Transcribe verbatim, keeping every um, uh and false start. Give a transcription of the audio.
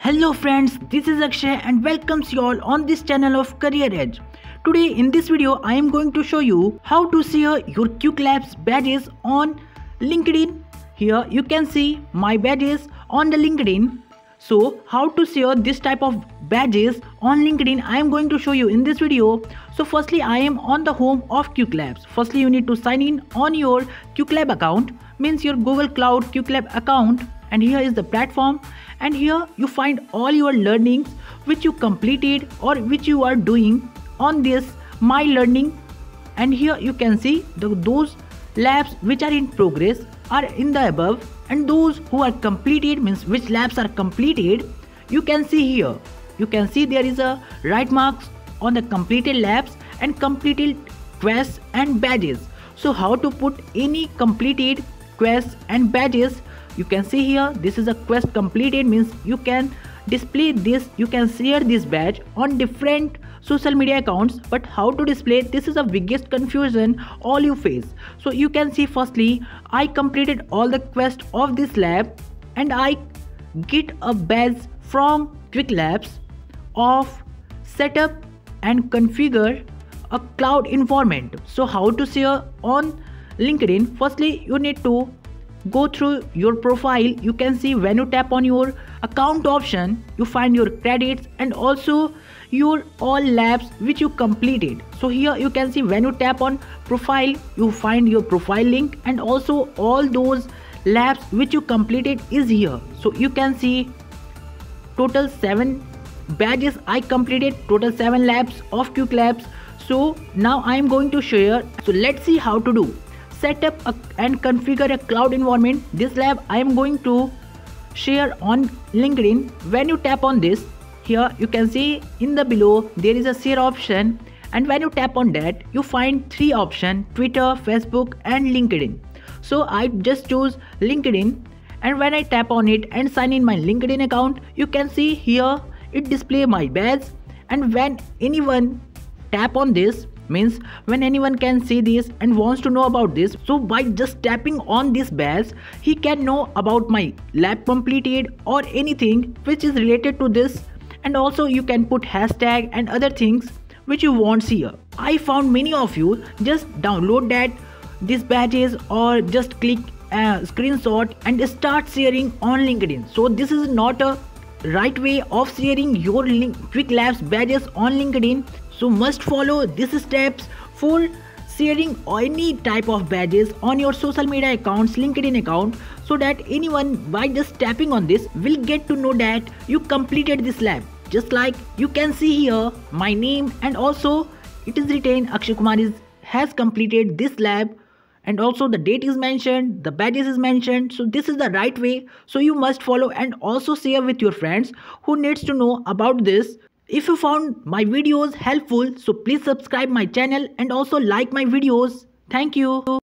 Hello friends, this is Akshay and welcomes you all on this channel of Career Edge. Today in this video I am going to show you how to share your QuickLabs badges on LinkedIn. Here you can see my badges on the LinkedIn. So how to share this type of badges on LinkedIn I am going to show you in this video. So firstly I am on the home of QuickLabs. Firstly you need to sign in on your QuickLab account, means your Google Cloud QuickLab account, and here is the platform. And here you find all your learnings which you completed or which you are doing on this My Learning. And here you can see the, those labs which are in progress are in the above, and those who are completed, means which labs are completed, you can see here. You can see there is a right marks on the completed labs and completed quests and badges. So how to put any completed quests and badges? You can see here this is a quest completed, means you can display this, you can share this badge on different social media accounts. But how to display, this is the biggest confusion all you face. So you can see firstly I completed all the quest of this lab and I get a badge from QuickLabs of setup and configure a cloud environment. So how to share on LinkedIn? Firstly you need to go through your profile. You can see when you tap on your account option, you find your credits and also your all labs which you completed. So here you can see when you tap on profile, you find your profile link and also all those labs which you completed is here. So you can see total seven badges I completed, total seven labs of QuickLabs. So now I am going to share. So let's see how to do. Set up a, and configure a cloud environment. This lab I am going to share on LinkedIn. When you tap on this, here you can see in the below there is a share option, and when you tap on that you find three options: Twitter, Facebook and LinkedIn. So I just choose LinkedIn, and when I tap on it and sign in my LinkedIn account, you can see here it display my badge. And when anyone tap on this, means when anyone can see this and wants to know about this, so by just tapping on this badge he can know about my lab completed or anything which is related to this. And also you can put hashtag and other things which you want here. I found many of you just download that these badges or just click a screenshot and start sharing on LinkedIn. So this is not a right way of sharing your link QuickLabs badges on LinkedIn. So must follow these steps for sharing any type of badges on your social media accounts, LinkedIn account, so that anyone by just tapping on this will get to know that you completed this lab. Just like you can see here my name, and also it is written Akshay Kumar is, has completed this lab, and also the date is mentioned, the badges is mentioned. So this is the right way. So you must follow and also share with your friends who needs to know about this. If you found my videos helpful, so please subscribe my channel and also like my videos. Thank you.